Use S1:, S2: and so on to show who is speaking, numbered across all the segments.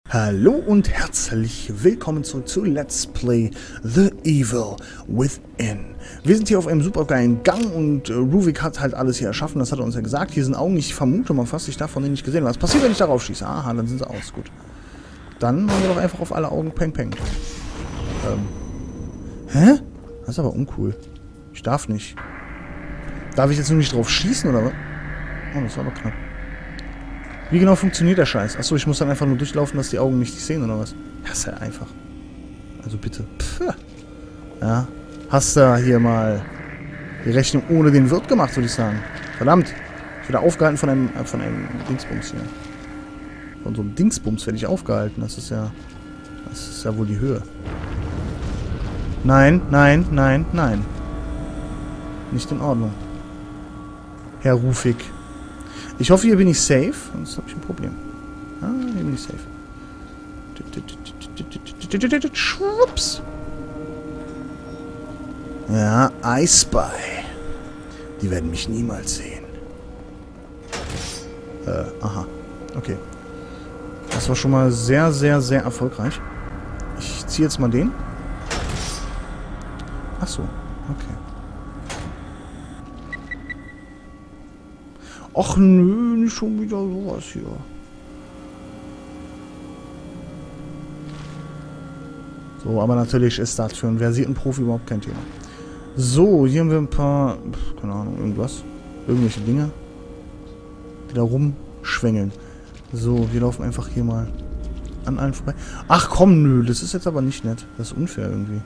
S1: Hallo und herzlich willkommen zurück zu Let's Play The Evil Within. Wir sind hier auf einem super geilen Gang und Ruvik hat halt alles hier erschaffen, das hat er uns ja gesagt. Hier sind Augen, ich vermute mal fast, ich davon nicht gesehen. Was passiert, wenn ich darauf schieße? Aha, dann sind sie aus, gut. Dann machen wir doch einfach auf alle Augen Peng Peng. Hä? Das ist aber uncool. Ich darf nicht. Darf ich jetzt nur nicht drauf schießen, oder was? Oh, das war aber knapp. Wie genau funktioniert der Scheiß? Achso, ich muss dann einfach nur durchlaufen, dass die Augen mich nicht sehen, oder was? Ja, ist ja einfach. Also bitte. Pff. Ja. Hast du hier mal die Rechnung ohne den Wirt gemacht, würde ich sagen. Verdammt. Ich werde aufgehalten von einem Dingsbums hier. Von so einem Dingsbums werde ich aufgehalten. Das ist ja wohl die Höhe. Nein, nein, nein, nein. Nicht in Ordnung. Herr Ruvik. Ich hoffe, hier bin ich safe, sonst habe ich ein Problem. Ah, hier bin ich safe. Schwupps. Ja, I Spy. Die werden mich niemals sehen. Aha. Okay. Das war schon mal sehr, sehr, sehr erfolgreich. Ich ziehe jetzt mal den. Ach so, okay. Ach nö, nicht schon wieder sowas hier. So, aber natürlich ist das für einen versierten Profi überhaupt kein Thema. So, hier haben wir ein paar, keine Ahnung, irgendwas. Irgendwelche Dinge, die da rumschwängeln. So, wir laufen einfach hier mal an allen vorbei. Ach komm, nö, das ist jetzt aber nicht nett. Das ist unfair irgendwie.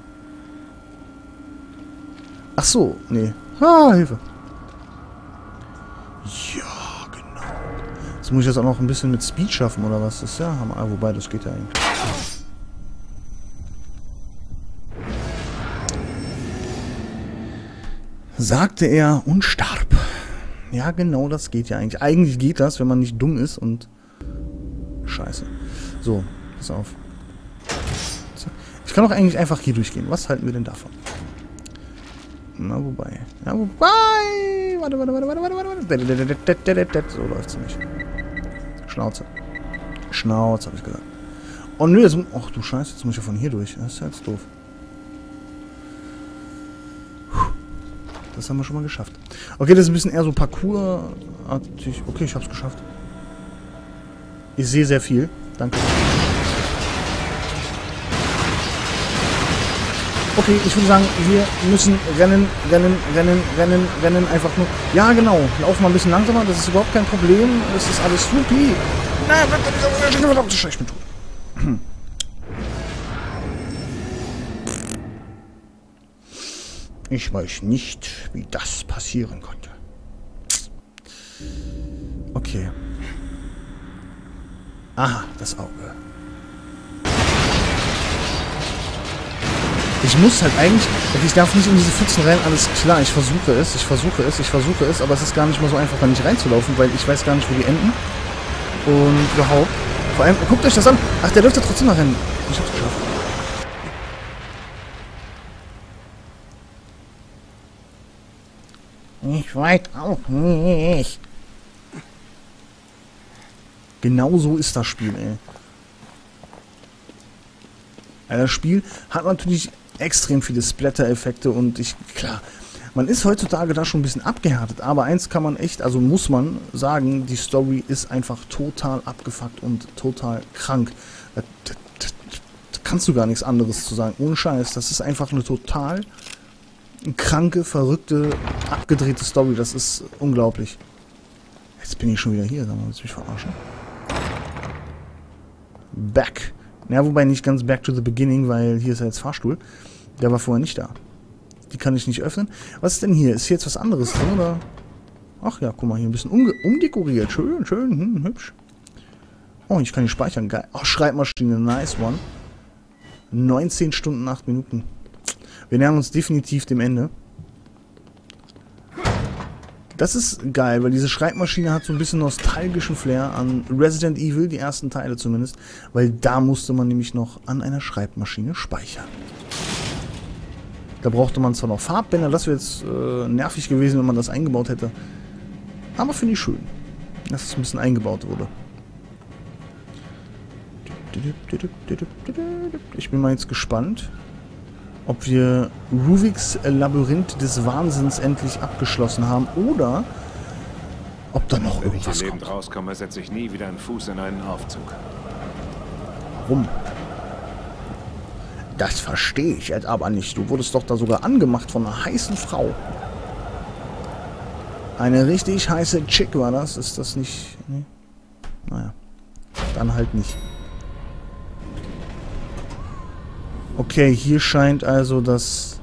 S1: Ach so, nee. Ah, Hilfe. Ja, genau. Jetzt muss ich das auch noch ein bisschen mit Speed schaffen, oder was? Das ist ja Hammer. Ah, wobei, das geht ja eigentlich. Sagte er und starb. Ja, genau, das geht ja eigentlich. Eigentlich geht das, wenn man nicht dumm ist und... Scheiße. So, pass auf. Ich kann doch eigentlich einfach hier durchgehen. Was halten wir denn davon? Na, wobei. Ja, wobei... Warte. So läuft's nicht. Schnauze. Schnauze, hab ich gesagt. Oh nö, jetzt... Ach du Scheiße, jetzt muss ich ja von hier durch. Das ist ja jetzt doof. Das haben wir schon mal geschafft. Okay, das ist ein bisschen eher so Parkour-artig. Okay, ich hab's geschafft. Ich sehe sehr viel. Danke. Okay, ich würde sagen, wir müssen rennen. Einfach nur. Ja, genau. Lauf mal ein bisschen langsamer. Das ist überhaupt kein Problem. Das ist alles supi. Nein, ich bin tot. Ich weiß nicht, wie das passieren konnte. Okay. Aha, das Auge. Ich muss halt eigentlich... Ich darf nicht in diese Pfützen rein, alles klar. Ich versuche es, aber es ist gar nicht mal so einfach, da nicht reinzulaufen, weil ich weiß gar nicht, wo die enden. Und überhaupt. Vor allem, guckt euch das an. Ach, der dürfte trotzdem mal rennen. Ich hab's geschafft. Ich weiß auch nicht. Genau so ist das Spiel, ey. Das Spiel hat natürlich extrem viele Splatter-Effekte und klar, man ist heutzutage da schon ein bisschen abgehärtet, aber eins kann man echt, also muss man sagen, die Story ist einfach total abgefuckt und total krank. Da kannst du gar nichts anderes zu sagen, ohne Scheiß. Das ist einfach eine total kranke, verrückte, abgedrehte Story. Das ist unglaublich. Jetzt bin ich schon wieder hier. Sag mal, willst du mich verarschen? Back. Ja, wobei nicht ganz back to the beginning, weil hier ist ja jetzt Fahrstuhl. Der war vorher nicht da. Die kann ich nicht öffnen. Was ist denn hier? Ist hier jetzt was anderes drin, oder? Ach ja, guck mal, hier ein bisschen umdekoriert. Schön, hübsch. Oh, ich kann hier speichern. Geil. Ach, Schreibmaschine. Nice one. 19 Stunden, 8 Minuten. Wir nähern uns definitiv dem Ende. Das ist geil, weil diese Schreibmaschine hat so ein bisschen nostalgischen Flair an Resident Evil, die ersten Teile zumindest, weil da musste man nämlich noch an einer Schreibmaschine speichern. Da brauchte man zwar noch Farbbänder, das wäre jetzt nervig gewesen, wenn man das eingebaut hätte. Aber finde ich schön, dass es ein bisschen eingebaut wurde. Ich bin mal jetzt gespannt, ob wir Ruviks Labyrinth des Wahnsinns endlich abgeschlossen haben oder ob da noch irgendwas
S2: Wenn ich lebend
S1: kommt.
S2: rauskomme, setze ich nie wieder einen Fuß in einen Aufzug.
S1: Warum? Das verstehe ich jetzt aber nicht. Du wurdest doch da sogar angemacht von einer heißen Frau. Eine richtig heiße Chick war das. Ist das nicht... Nee? Naja. Dann halt nicht. Okay, hier scheint also das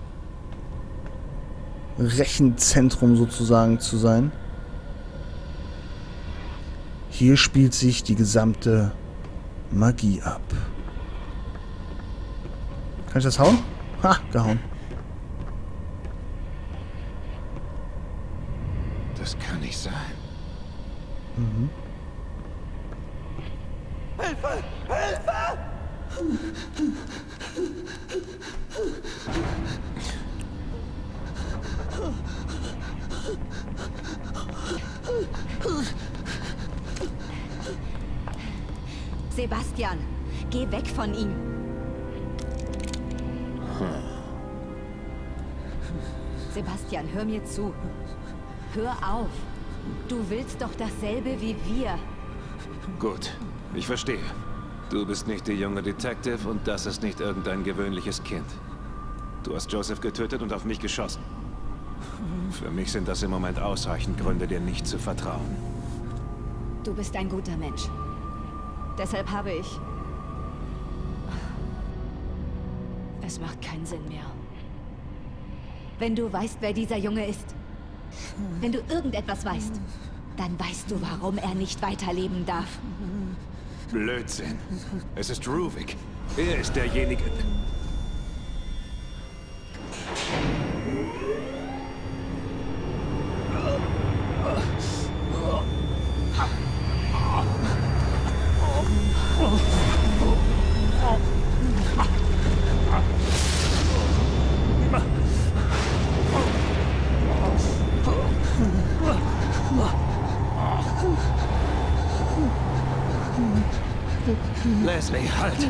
S1: Rechenzentrum sozusagen zu sein. Hier spielt sich die gesamte Magie ab. Kann ich das hauen? Ha, gehauen.
S2: Das kann nicht sein.
S1: Mhm.
S3: Hilfe! Hilfe!
S4: Sebastian, geh weg von ihm. Sebastian, hör mir zu. Hör auf. Du willst doch dasselbe wie wir.
S2: Gut, ich verstehe. Du bist nicht die junge Detective und das ist nicht irgendein gewöhnliches Kind. Du hast Joseph getötet und auf mich geschossen. Für mich sind das im Moment ausreichend Gründe, dir nicht zu vertrauen.
S4: Du bist ein guter Mensch. Deshalb habe ich... Es macht keinen Sinn mehr. Wenn du weißt, wer dieser Junge ist, wenn du irgendetwas weißt, dann weißt du, warum er nicht weiterleben darf.
S2: Blödsinn. Es ist Ruvik. Er ist derjenige... Leslie, halt!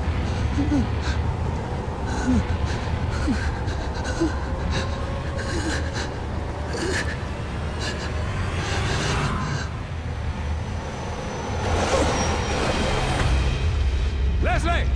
S2: Leslie!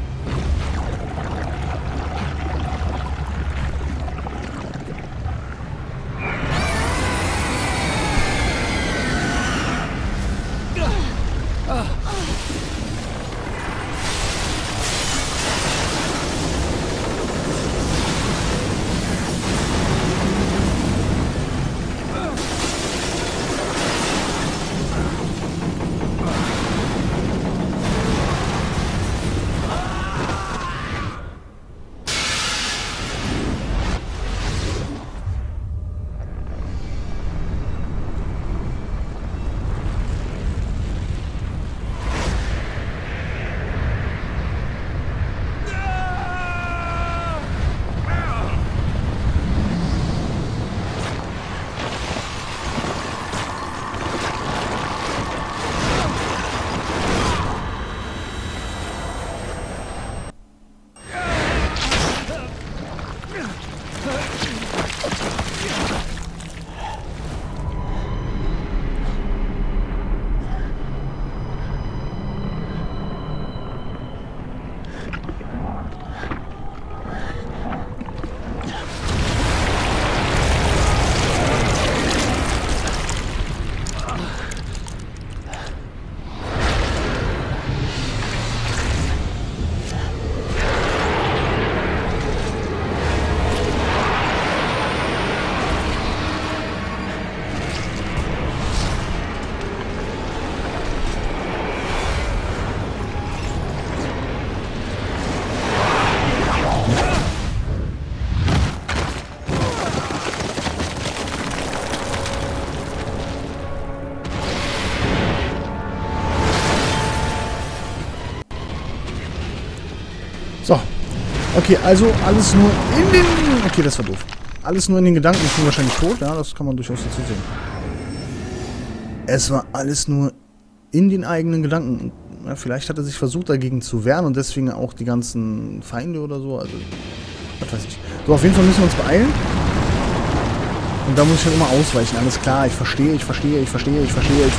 S1: So. Okay, also alles nur in den... Okay, das war doof. Alles nur in den Gedanken. Ich bin wahrscheinlich tot. Ja, das kann man durchaus dazu sehen. Es war alles nur in den eigenen Gedanken. Ja, vielleicht hat er sich versucht, dagegen zu wehren und deswegen auch die ganzen Feinde oder so. Also, was weiß ich. So, auf jeden Fall müssen wir uns beeilen. Und da muss ich halt immer ausweichen. Alles klar, ich verstehe. Lass mich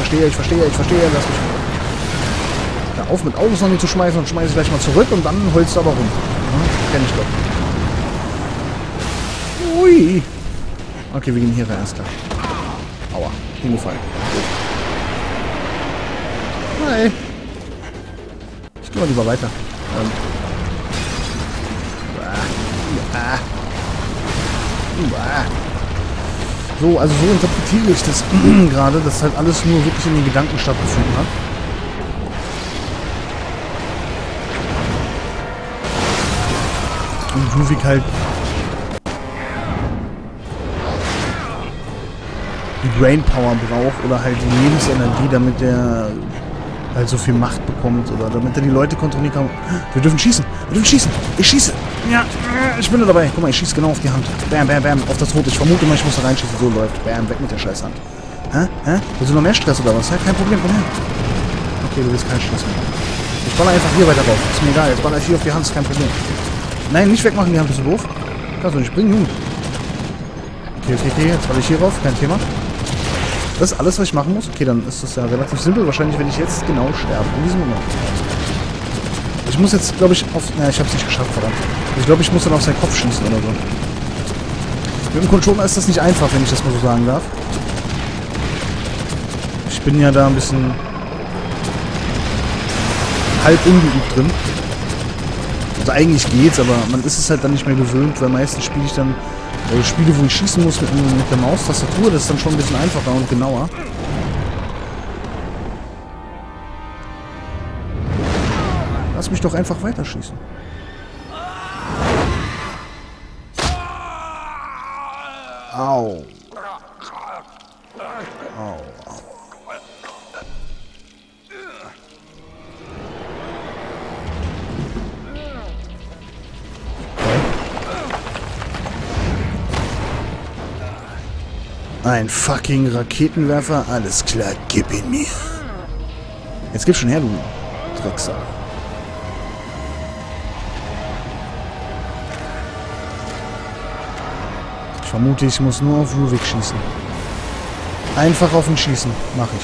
S1: da auf mit Augensonnen zu schmeißen und schmeiße ich gleich mal zurück und dann holst du aber rum. Ja, kenn ich doch. Ui. Okay, wir gehen hier rein, alles klar. Aua, hingefallen. Hi. Ich geh mal lieber weiter. So, also so interpretiere ich das gerade, dass halt alles nur wirklich in den Gedanken stattgefunden hat. Und Ruvik halt die Brainpower braucht oder halt die Lebensenergie, damit er halt so viel Macht bekommt oder damit er die Leute kontrollieren kann. Wir dürfen schießen! Ich schieße! Ja, ich bin da dabei. Guck mal, ich schieße genau auf die Hand. Bam, bam, bam, auf das Rote. Ich vermute mal, ich muss da reinschießen. So läuft. Bam, weg mit der Scheißhand. Hä? Willst du noch mehr Stress oder was? Ja, kein Problem, komm her. Okay, du willst keinen Stress mehr. Ich baller einfach hier weiter drauf. Ist mir egal, jetzt baller ich hier auf die Hand, ist kein Problem. Nein, nicht wegmachen, die Hand, bist du doof? Kannst du nicht springen, Junge. Okay, jetzt baller ich hier rauf, kein Thema. Das ist alles, was ich machen muss? Okay, dann ist das ja relativ simpel. Wahrscheinlich werde ich jetzt genau sterben. In diesem Moment. Ich muss jetzt, glaube ich, auf... Na, ich habe es nicht geschafft, verdammt. Ich glaube, ich muss dann auf seinen Kopf schießen oder so. Mit dem Controller ist das nicht einfach, wenn ich das mal so sagen darf. Ich bin ja da ein bisschen halb ungeübt drin. Also eigentlich geht's, aber man ist es halt dann nicht mehr gewöhnt, weil meistens spiele ich dann Spiele, wo ich schießen muss mit der Maustastatur. Das ist dann schon ein bisschen einfacher und genauer. Lass mich doch einfach weiterschießen. Au. Au. Ein fucking Raketenwerfer? Alles klar, gib ihn mir. Jetzt gib schon her, du Drecksack. Ich vermute, ich muss nur auf Ruvik schießen. Einfach auf ihn schießen. Mach ich.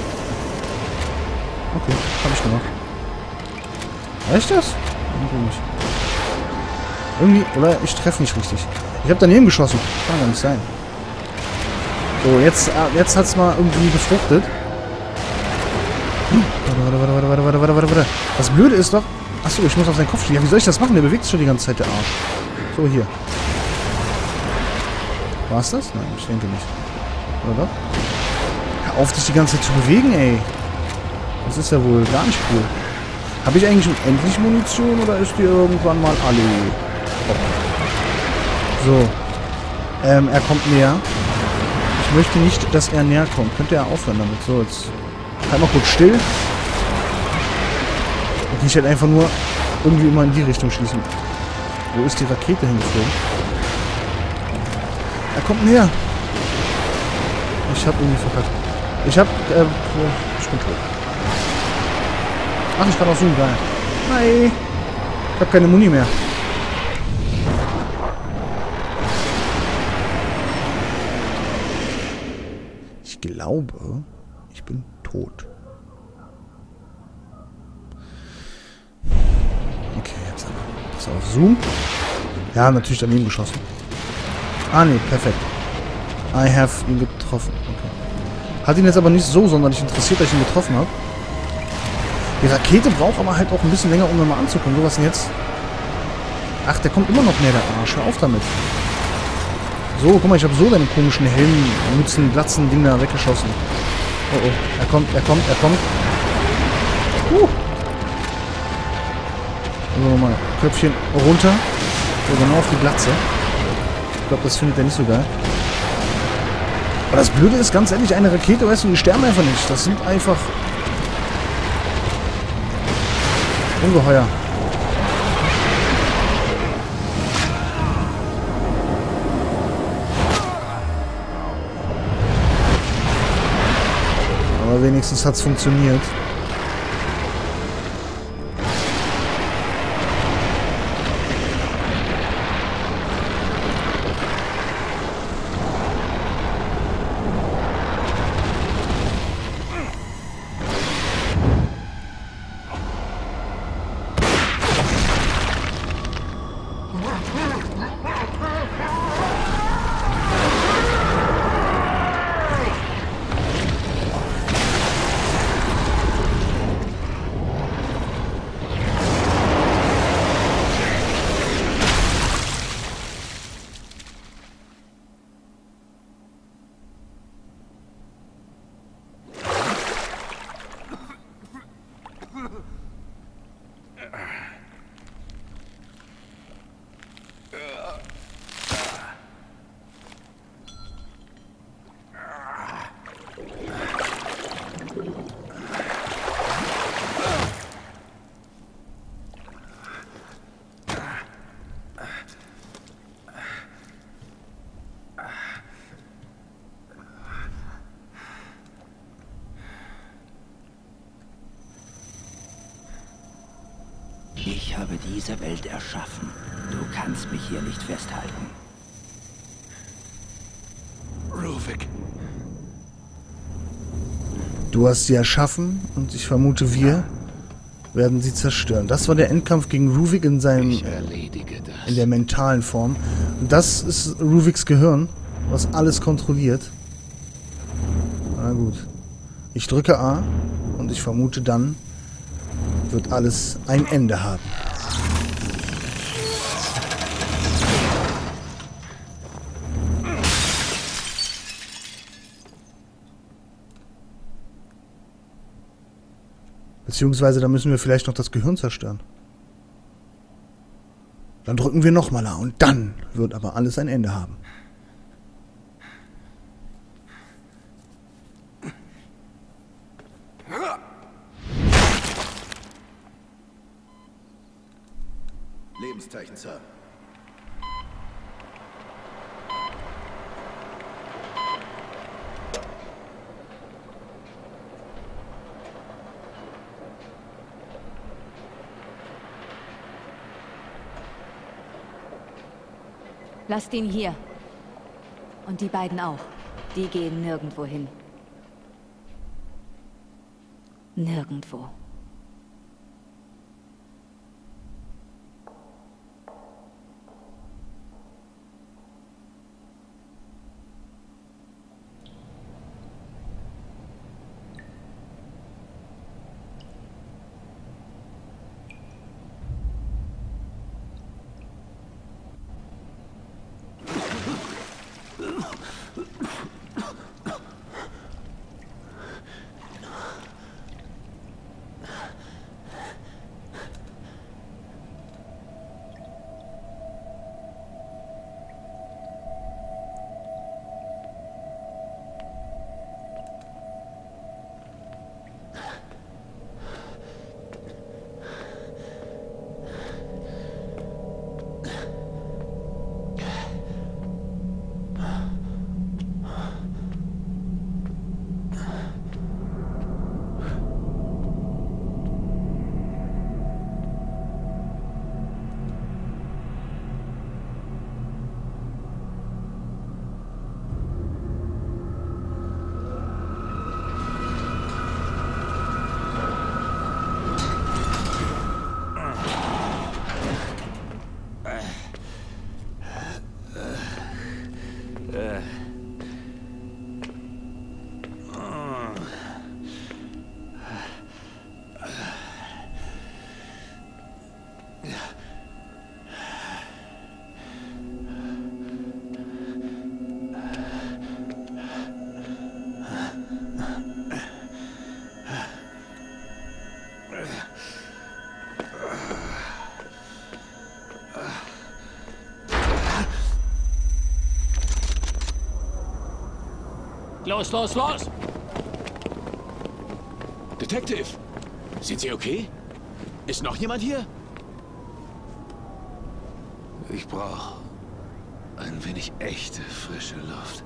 S1: Okay, hab ich gemacht. Reicht das? Irgendwie nicht. Irgendwie, oder ich treffe nicht richtig. Ich habe daneben geschossen. Kann gar nicht sein. So, jetzt hat es mal irgendwie gefruchtet. Warte. Das Blöde ist doch... Achso, ich muss auf seinen Kopf schießen. Ja, wie soll ich das machen? Der bewegt sich schon die ganze Zeit, der Arsch. So, hier. War's das? Nein, ich denke nicht. Oder doch? Hör auf, dich die ganze Zeit zu bewegen, ey. Das ist ja wohl gar nicht cool. Habe ich eigentlich unendlich Munition oder ist die irgendwann mal alle? So. Er kommt näher. Ich möchte nicht, dass er näher kommt. Könnte er aufhören damit. So, jetzt halt mal kurz still. Und ich halt einfach nur irgendwie immer in die Richtung schießen. Wo ist die Rakete hingeflogen? Er kommt näher. Ich hab irgendwie verkackt. Ich bin tot. Ach, ich kann auch zoomen, geil. Nein. Ich hab keine Muni mehr. Ich glaube, ich bin tot. Okay, jetzt aber. Pass auf, Zoom. Ja, natürlich daneben geschossen. Ah, nee, perfekt. I have ihn getroffen. Okay. Hat ihn jetzt aber nicht so sonderlich interessiert, dass ich ihn getroffen habe. Die Rakete braucht aber halt auch ein bisschen länger, um mir mal anzukommen. So, was denn jetzt? Ach, der kommt immer noch näher, der Arsch. Hör auf damit. So, guck mal, ich habe so deine komischen Helm, Mützen, Glatzen, Ding da weggeschossen. Oh, oh. Er kommt. So, mal Köpfchen runter. So, genau auf die Glatze. Ich glaube, das findet er nicht so geil. Aber das Blöde ist, ganz ehrlich, eine Rakete, weißt du, die sterben einfach nicht. Das sind einfach... Ungeheuer. Aber wenigstens hat es funktioniert.
S5: Ich habe diese Welt erschaffen. Du kannst mich hier nicht festhalten.
S3: Ruvik.
S1: Du hast sie erschaffen und ich vermute, wir werden sie zerstören. Das war der Endkampf gegen Ruvik in
S2: Ich erledige das.
S1: in der mentalen Form. Und das ist Ruviks Gehirn, was alles kontrolliert. Na gut. Ich drücke A und ich vermute, dann wird alles ein Ende haben. Beziehungsweise, da müssen wir vielleicht noch das Gehirn zerstören. Dann drücken wir nochmal A und dann wird aber alles ein Ende haben.
S3: Lebenszeichen, Sir.
S4: Lasst ihn hier. Und die beiden auch. Die gehen nirgendwo hin. Nirgendwo.
S6: Los, los, los!
S3: Detective! Sind Sie okay? Ist noch jemand hier?
S2: Ich brauche ein wenig echte, frische Luft.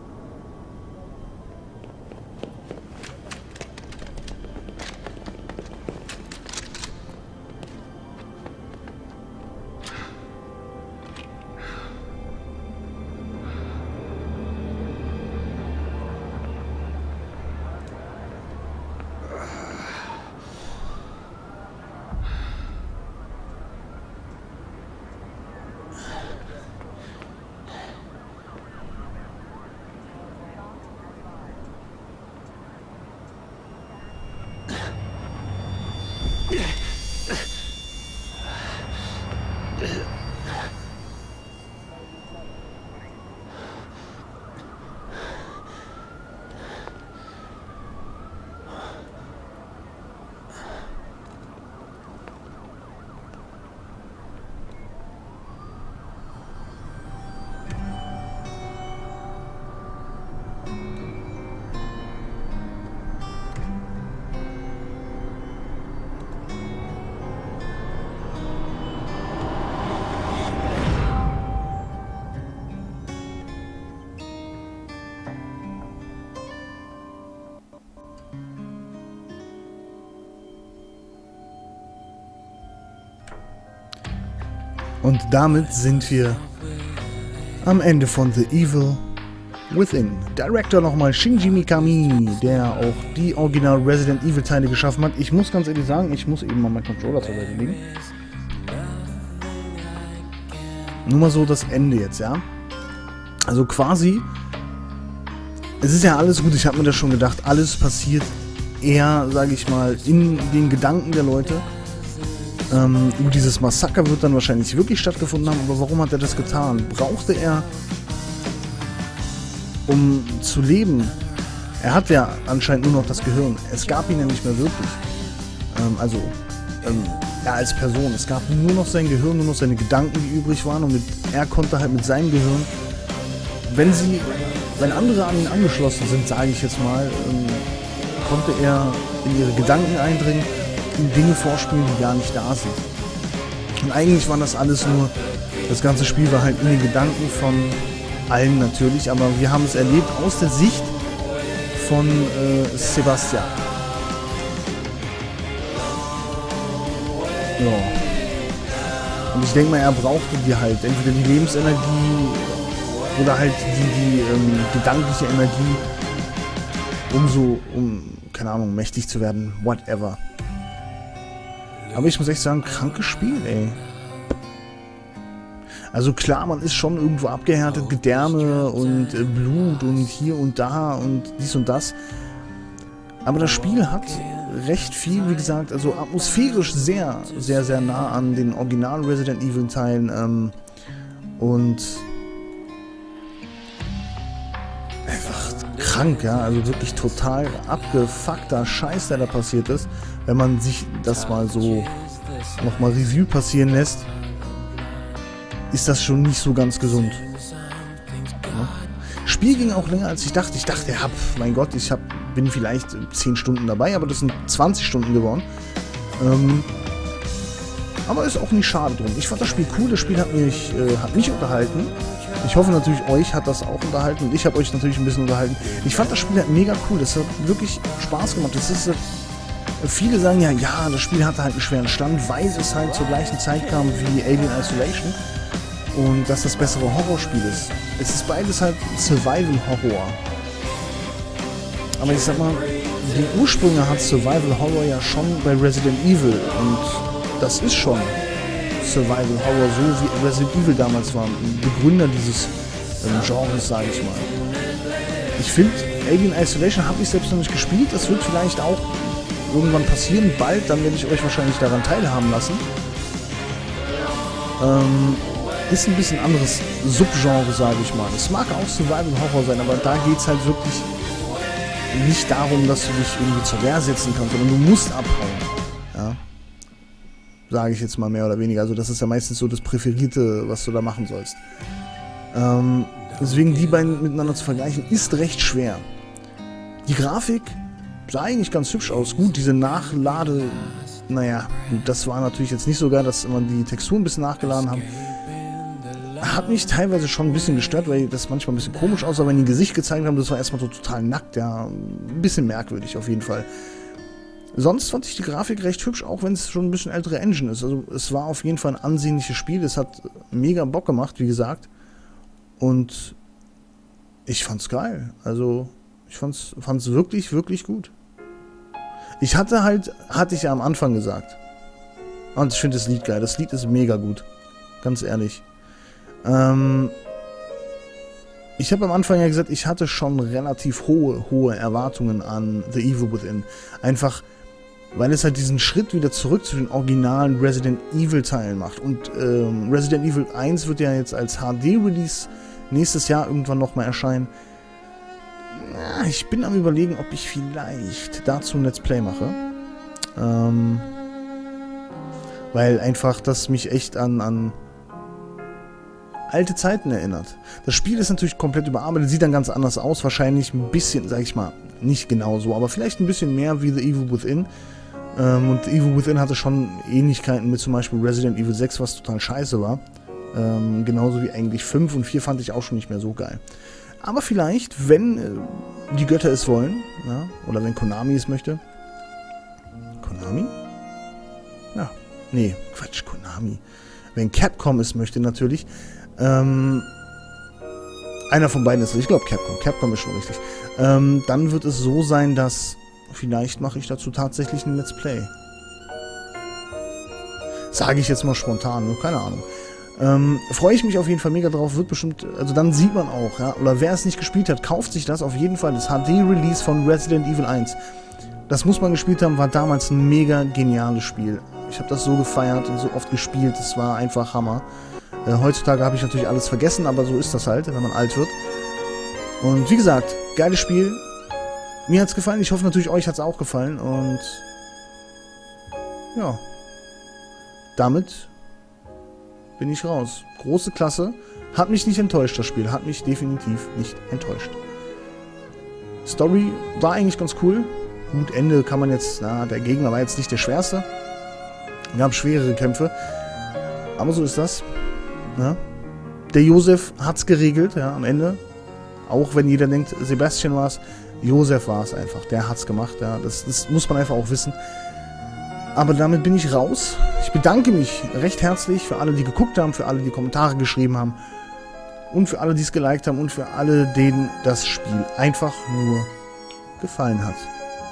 S1: Und damit sind wir am Ende von The Evil Within. Director nochmal Shinji Mikami, der auch die Original Resident Evil Teile geschaffen hat. Ich muss ganz ehrlich sagen, ich muss eben mal meinen Controller zur Seite legen. Nur mal so das Ende jetzt, ja. Also quasi, es ist ja alles gut, ich habe mir das schon gedacht, alles passiert eher, sage ich mal, in den Gedanken der Leute. Dieses Massaker wird dann wahrscheinlich wirklich stattgefunden haben, aber warum hat er das getan? Brauchte er, um zu leben? Er hat ja anscheinend nur noch das Gehirn. Es gab ihn ja nicht mehr wirklich. Er als Person. Es gab nur noch sein Gehirn, nur noch seine Gedanken, die übrig waren. Und er konnte halt mit seinem Gehirn, wenn andere an ihn angeschlossen sind, sage ich jetzt mal, konnte er in ihre Gedanken eindringen, ihm Dinge vorspielen, die gar nicht da sind. Und eigentlich war das alles nur, das ganze Spiel war halt in den Gedanken von allen natürlich, aber wir haben es erlebt aus der Sicht von Sebastian. Ja. Und ich denke mal, er brauchte die halt, entweder die Lebensenergie oder halt die gedankliche Energie, um, keine Ahnung, mächtig zu werden, whatever. Aber ich muss echt sagen, krankes Spiel, ey. Also klar, man ist schon irgendwo abgehärtet, Gedärme und Blut und hier und da und dies und das. Aber das Spiel hat recht viel, wie gesagt, also atmosphärisch sehr, sehr, sehr nah an den originalen Resident Evil Teilen und einfach krank, ja, also wirklich total abgefuckter Scheiß, der da passiert ist, wenn man sich das mal so nochmal Revue passieren lässt, ist das schon nicht so ganz gesund. Ja. Spiel ging auch länger als ich dachte. Ich dachte, ja, mein Gott, bin vielleicht 10 Stunden dabei, aber das sind 20 Stunden geworden. Aber ist auch nicht schade drum. Ich fand das Spiel cool, das Spiel hat mich unterhalten. Ich hoffe natürlich, euch hat das auch unterhalten und ich habe euch natürlich ein bisschen unterhalten. Ich fand das Spiel halt mega cool, das hat wirklich Spaß gemacht. Viele sagen ja, das Spiel hatte halt einen schweren Stand, weil es halt zur gleichen Zeit kam wie Alien Isolation und dass das bessere Horrorspiel ist. Es ist beides halt Survival-Horror. Aber ich sag mal, die Ursprünge hat Survival-Horror ja schon bei Resident Evil und das ist schon Survival-Horror, so wie Resident Evil damals war, Begründer dieses Genres, sage ich mal. Ich finde, Alien Isolation habe ich selbst noch nicht gespielt, das wird vielleicht auch irgendwann passieren, bald, dann werde ich euch wahrscheinlich daran teilhaben lassen. Ist ein bisschen anderes Subgenre, sage ich mal. Es mag auch Survival-Horror sein, aber da geht es halt wirklich nicht darum, dass du dich irgendwie zur Wehr setzen kannst, sondern du musst abhauen. Ja. Sage ich jetzt mal mehr oder weniger. Also das ist ja meistens so das Präferierte, was du da machen sollst. Deswegen die beiden miteinander zu vergleichen, ist recht schwer. Die Grafik sah eigentlich ganz hübsch aus. Gut, diese Nachlade, naja, das war natürlich jetzt nicht so geil, dass immer die Texturen ein bisschen nachgeladen haben. Hat mich teilweise schon ein bisschen gestört, weil das manchmal ein bisschen komisch aussah, wenn die ein Gesicht gezeigt haben. Das war erstmal so total nackt, ja. Ein bisschen merkwürdig auf jeden Fall. Sonst fand ich die Grafik recht hübsch, auch wenn es schon ein bisschen ältere Engine ist. Also es war auf jeden Fall ein ansehnliches Spiel. Es hat mega Bock gemacht, wie gesagt. Und ich fand's geil. Also ich fand's wirklich, wirklich gut. Hatte ich ja am Anfang gesagt. Und ich finde das Lied geil. Das Lied ist mega gut. Ganz ehrlich. Ich habe am Anfang ja gesagt, ich hatte schon relativ hohe Erwartungen an The Evil Within. Einfach, weil es halt diesen Schritt wieder zurück zu den originalen Resident Evil Teilen macht. Und Resident Evil 1 wird ja jetzt als HD-Release nächstes Jahr irgendwann nochmal erscheinen. Ich bin am Überlegen, ob ich vielleicht dazu ein Let's Play mache. Weil einfach das mich echt an alte Zeiten erinnert. Das Spiel ist natürlich komplett überarbeitet, sieht dann ganz anders aus, wahrscheinlich ein bisschen, sag ich mal, nicht genau so, aber vielleicht ein bisschen mehr wie The Evil Within. Und The Evil Within hatte schon Ähnlichkeiten mit zum Beispiel Resident Evil 6, was total scheiße war. Genauso wie eigentlich 5 und 4 fand ich auch schon nicht mehr so geil. Aber vielleicht, wenn die Götter es wollen, ja, oder wenn Konami es möchte. Konami? Ja, nee, Quatsch, Konami. wenn Capcom es möchte natürlich, einer von beiden ist, ich glaube Capcom ist schon richtig, dann wird es so sein, dass vielleicht mache ich dazu tatsächlich ein Let's Play. Sage ich jetzt mal spontan, ne? Keine Ahnung. Freue ich mich auf jeden Fall mega drauf, wird bestimmt, also dann sieht man auch, ja, oder wer es nicht gespielt hat, kauft sich das auf jeden Fall, das HD-Release von Resident Evil 1. Das muss man gespielt haben, war damals ein mega geniales Spiel. Ich habe das so gefeiert und so oft gespielt, es war einfach Hammer. Heutzutage habe ich natürlich alles vergessen, aber so ist das halt, wenn man alt wird. Und wie gesagt, geiles Spiel. Mir hat es gefallen, ich hoffe natürlich, euch hat es auch gefallen. Und ja, damit bin ich raus. Große Klasse. Hat mich nicht enttäuscht, das Spiel. Hat mich definitiv nicht enttäuscht. Story war eigentlich ganz cool. Gut, Ende kann man jetzt... Na, der Gegner war jetzt nicht der schwerste. Gab schwerere Kämpfe. Aber so ist das. Ja. Der Josef hat's geregelt, ja, am Ende. Auch wenn jeder denkt, Sebastian war es. Josef war es einfach. Der hat's gemacht. Ja. Das muss man einfach auch wissen. Aber damit bin ich raus. Ich bedanke mich recht herzlich für alle, die geguckt haben, für alle, die Kommentare geschrieben haben und für alle, die es geliked haben und für alle, denen das Spiel einfach nur gefallen hat.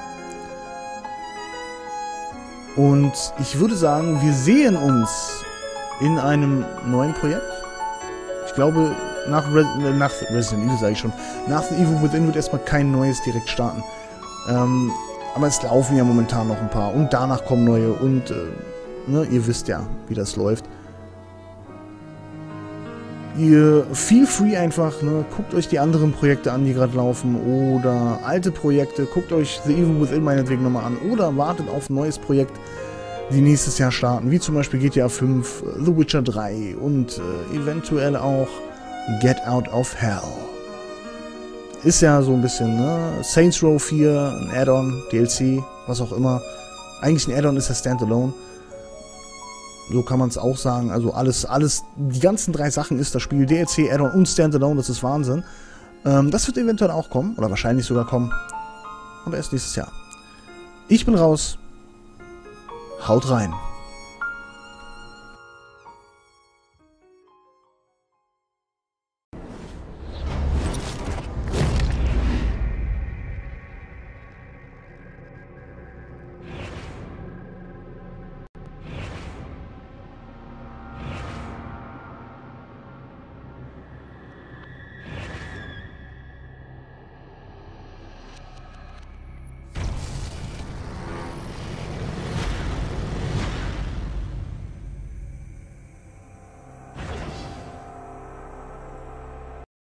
S1: Und ich würde sagen, wir sehen uns in einem neuen Projekt. Ich glaube, nach Resident Evil sage ich schon, nach The Evil Within wird erstmal kein neues direkt starten. Aber es laufen ja momentan noch ein paar und danach kommen neue und ne, ihr wisst ja, wie das läuft. Ihr feel free einfach, ne, guckt euch die anderen Projekte an, die gerade laufen oder alte Projekte, guckt euch The Evil Within meinetwegen nochmal an oder wartet auf ein neues Projekt, die nächstes Jahr starten, wie zum Beispiel GTA 5, The Witcher 3 und eventuell auch Get Out of Hell. Ist ja so ein bisschen, ne? Saints Row 4, ein Add-on, DLC, was auch immer. Eigentlich ein Add-on ist ja Standalone. So kann man es auch sagen. Also alles, die ganzen 3 Sachen ist das Spiel. DLC, Add-on und Standalone, das ist Wahnsinn. Das wird eventuell auch kommen, oder wahrscheinlich sogar kommen. Aber erst nächstes Jahr. Ich bin raus. Haut rein.